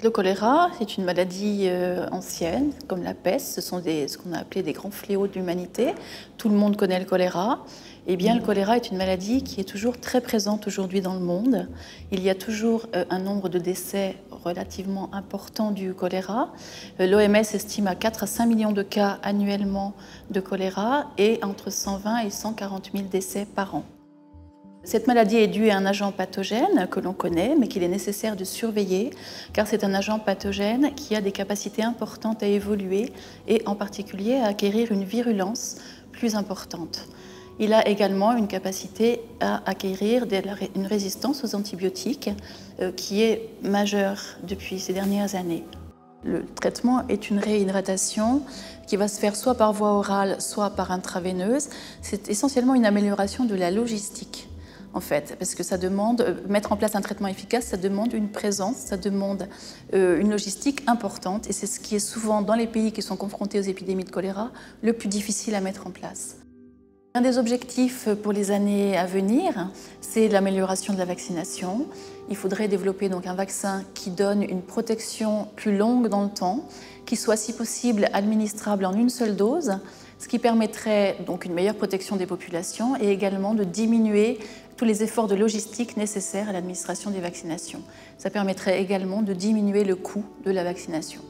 Le choléra, c'est une maladie ancienne, comme la peste. Ce sont ce qu'on a appelé des grands fléaux de l'humanité. Tout le monde connaît le choléra. Eh bien, le choléra est une maladie qui est toujours très présente aujourd'hui dans le monde. Il y a toujours un nombre de décès relativement important du choléra. L'OMS estime à 4 à 5 millions de cas annuellement de choléra et entre 120 et 140 000 décès par an. Cette maladie est due à un agent pathogène que l'on connaît, mais qu'il est nécessaire de surveiller, car c'est un agent pathogène qui a des capacités importantes à évoluer et en particulier à acquérir une virulence plus importante. Il a également une capacité à acquérir une résistance aux antibiotiques qui est majeure depuis ces dernières années. Le traitement est une réhydratation qui va se faire soit par voie orale, soit par intraveineuse. C'est essentiellement une amélioration de la logistique, en fait, parce que ça demande, mettre en place un traitement efficace, ça demande une présence, ça demande une logistique importante, et c'est ce qui est souvent, dans les pays qui sont confrontés aux épidémies de choléra, le plus difficile à mettre en place. Un des objectifs pour les années à venir, c'est l'amélioration de la vaccination. Il faudrait développer donc un vaccin qui donne une protection plus longue dans le temps, qui soit si possible administrable en une seule dose, ce qui permettrait donc une meilleure protection des populations et également de diminuer tous les efforts de logistique nécessaires à l'administration des vaccinations. Ça permettrait également de diminuer le coût de la vaccination.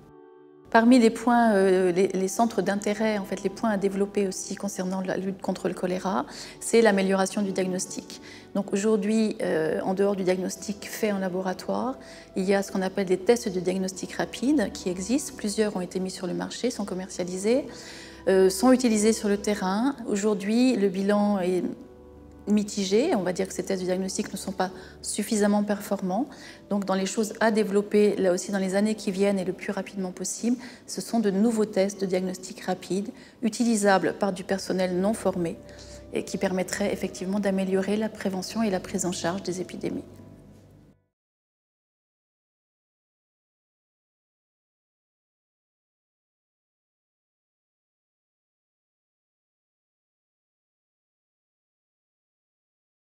Parmi les points, les centres d'intérêt, en fait, les points à développer aussi concernant la lutte contre le choléra, c'est l'amélioration du diagnostic. Donc aujourd'hui, en dehors du diagnostic fait en laboratoire, il y a ce qu'on appelle des tests de diagnostic rapide qui existent. Plusieurs ont été mis sur le marché, sont commercialisés, sont utilisés sur le terrain. Aujourd'hui, le bilan est mitigés. On va dire que ces tests de diagnostic ne sont pas suffisamment performants. Donc dans les choses à développer, là aussi dans les années qui viennent et le plus rapidement possible, ce sont de nouveaux tests de diagnostic rapide, utilisables par du personnel non formé et qui permettraient effectivement d'améliorer la prévention et la prise en charge des épidémies.